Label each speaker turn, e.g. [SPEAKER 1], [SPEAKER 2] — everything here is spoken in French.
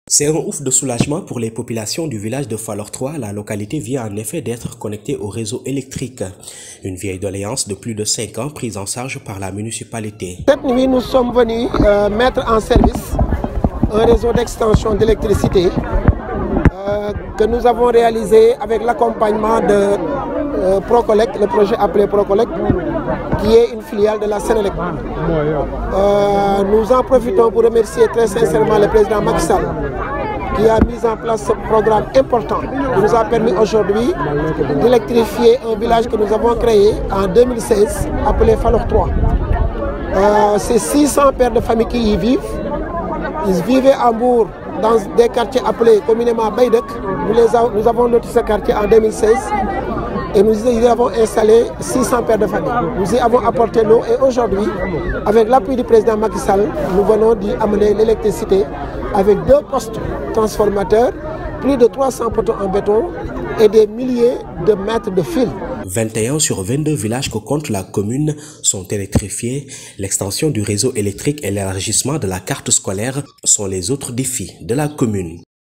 [SPEAKER 1] C'est un ouf de soulagement pour les populations du village de Falor 3. La localité vient en effet d'être connectée au réseau électrique. Une vieille doléance de plus de 5 ans prise en charge par la municipalité.
[SPEAKER 2] Cette nuit, nous sommes venus mettre en service un réseau d'extension d'électricité que nous avons réalisé avec l'accompagnement de Procolec, le projet appelé Procolec, qui est une filiale de la Sénélec. Nous en profitons pour remercier très sincèrement le président Macky Sall qui a mis en place ce programme important qui nous a permis aujourd'hui d'électrifier un village que nous avons créé en 2016 appelé Falor 3. C'est 600 pères de famille qui y vivent. Ils vivaient à Mbour dans des quartiers appelés communément Baïdek. Nous avons loti ce quartier en 2016 et nous y avons installé 600 pères de famille. Nous y avons apporté l'eau et aujourd'hui, avec l'appui du président Macky Sall, nous venons d'y amener l'électricité avec 2 postes transformateurs, plus de 300 poteaux en béton et des milliers de mètres de fil.
[SPEAKER 1] 21 sur 22 villages que compte la commune sont électrifiés. L'extension du réseau électrique et l'élargissement de la carte scolaire sont les autres défis de la commune.